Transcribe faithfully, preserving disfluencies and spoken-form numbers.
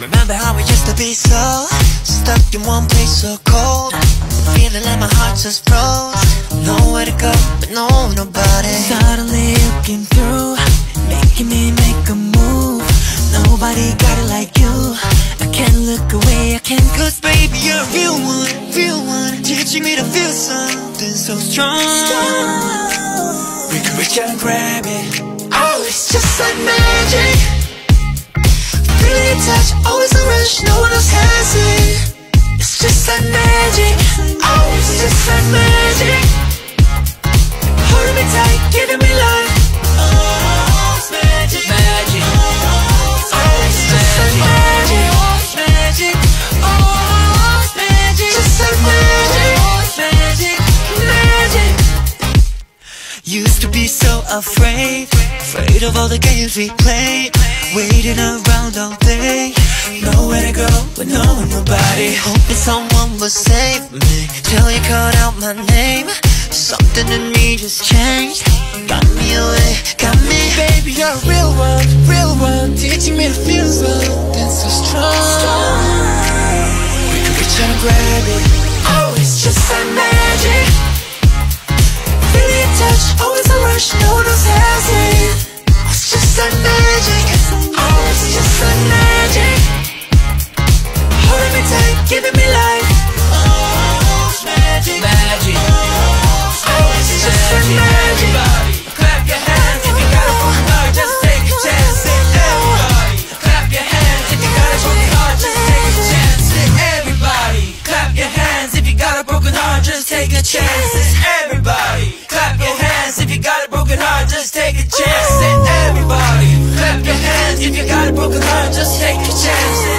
Remember how we used to be so stuck in one place so cold, feeling like my heart just froze. Nowhere to go, but no, nobody. Suddenly looking through, making me make a move. Nobody got it like you. I can't look away, I can't. Cause baby, you're a real one, real one, teaching me to feel something so strong. We can reach out and grab it. Oh, it's just like magic. Feeling your touch, always a rush, no one else has it. It's just like magic. Oh, it's just like magic. Holding me tight, giving me life. Oh, it's magic, magic. Oh, it's just like magic, magic. Oh, it's magic, just like magic, magic, magic. Used to be so afraid, afraid of all the games we played, waiting around all day, nowhere to go, but no one, nobody. Hoping someone will save me, till you called out my name. Something in me just changed, got me away, got me. Baby, you're a real one, real one, teaching me to feel something so strong. We can reach out and grab it. Oh, it's just like magic. Feeling your touch, always a rush, no one else has it. It's just like magic. Oh, it's just like magic. Holding me tight, giving me life. Oh, it's magic, magic. Oh, it's just like magic. Everybody, clap your hands if you got a broken heart, just take a chance. Everybody, clap your hands if you got a broken heart, just take a chance. Everybody, clap your hands if you got a broken heart, just take a chance. Everybody, clap your hands if you got a broken heart, just take a chance. Everybody, clap your hands if you got a broken heart, just take a chance.